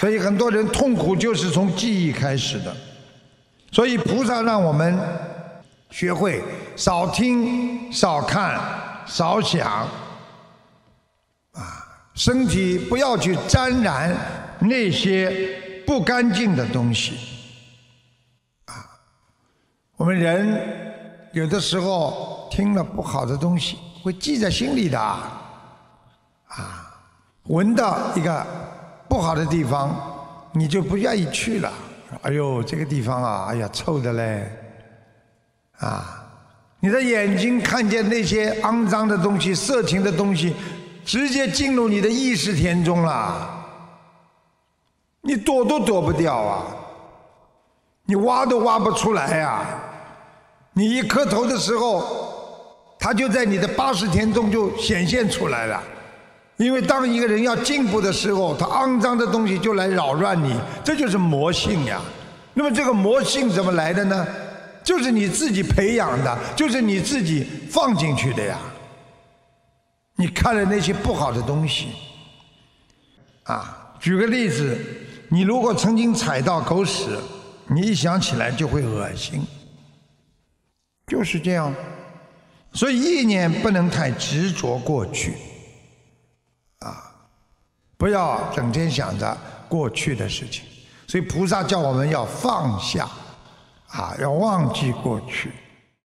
所以很多人痛苦就是从记忆开始的。所以菩萨让我们学会少听、少看、少想，身体不要去沾染那些不干净的东西。我们人有的时候听了不好的东西，会记在心里的。闻到一个不好的地方，你就不愿意去了。哎呦，这个地方啊，哎呀，臭的嘞！你的眼睛看见那些肮脏的东西、色情的东西，直接进入你的意识田中了，你躲都躲不掉啊，你挖都挖不出来呀。你一磕头的时候，它就在你的八识田中就显现出来了。因为当一个人要进步的时候，他肮脏的东西就来扰乱你，这就是魔性呀。那么这个魔性怎么来的呢？就是你自己培养的，就是你自己放进去的呀。你看了那些不好的东西，举个例子，你如果曾经踩到狗屎，你一想起来就会恶心，就是这样。所以意念不能太执着过去。不要整天想着过去的事情，所以菩萨叫我们要放下，要忘记过去。